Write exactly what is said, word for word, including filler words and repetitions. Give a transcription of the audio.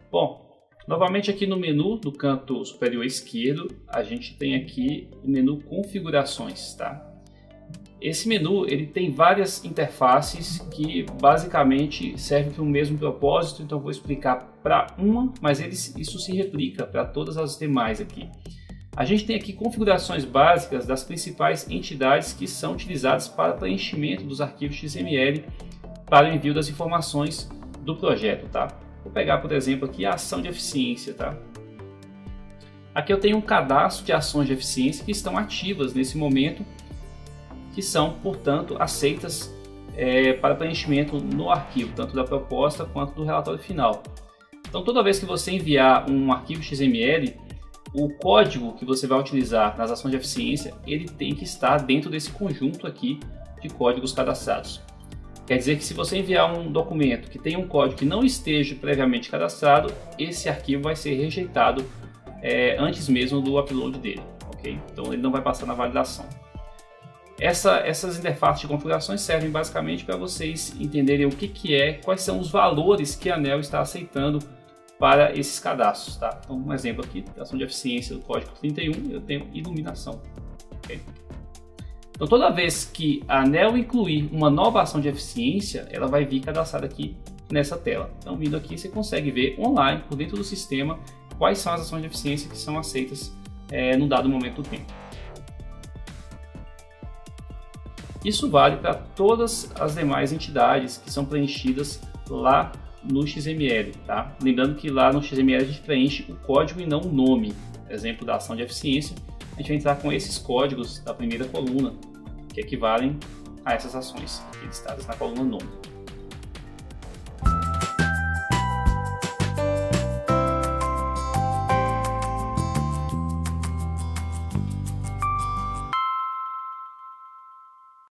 Bom, novamente aqui no menu, no canto superior esquerdo, a gente tem aqui o menu configurações, tá? Esse menu ele tem várias interfaces que basicamente servem para o mesmo propósito, então eu vou explicar para uma, mas eles, isso se replica para todas as demais aqui. A gente tem aqui configurações básicas das principais entidades que são utilizadas para preenchimento dos arquivos X M L para o envio das informações do projeto, tá? Vou pegar, por exemplo, aqui a ação de eficiência, tá? Aqui eu tenho um cadastro de ações de eficiência que estão ativas nesse momento, que são, portanto, aceitas é, para preenchimento no arquivo, tanto da proposta quanto do relatório final. Então, toda vez que você enviar um arquivo X M L, o código que você vai utilizar nas ações de eficiência, ele tem que estar dentro desse conjunto aqui de códigos cadastrados. Quer dizer que se você enviar um documento que tem um código que não esteja previamente cadastrado, esse arquivo vai ser rejeitado é, antes mesmo do upload dele, ok? Então ele não vai passar na validação. Essa, essas interfaces de configurações servem basicamente para vocês entenderem o que, que é, quais são os valores que a ANEEL está aceitando para esses cadastros, tá? Então, um exemplo aqui, ação de eficiência do código trinta e um, eu tenho iluminação. Okay? Então, toda vez que a ANEEL incluir uma nova ação de eficiência, ela vai vir cadastrada aqui nessa tela. Então, vindo aqui, você consegue ver online, por dentro do sistema, quais são as ações de eficiência que são aceitas é, num dado momento do tempo. Isso vale para todas as demais entidades que são preenchidas lá no X M L, tá? Lembrando que lá no X M L a gente preenche o código e não o nome. Exemplo da ação de eficiência, a gente vai entrar com esses códigos da primeira coluna, que equivalem a essas ações listadas na coluna nome.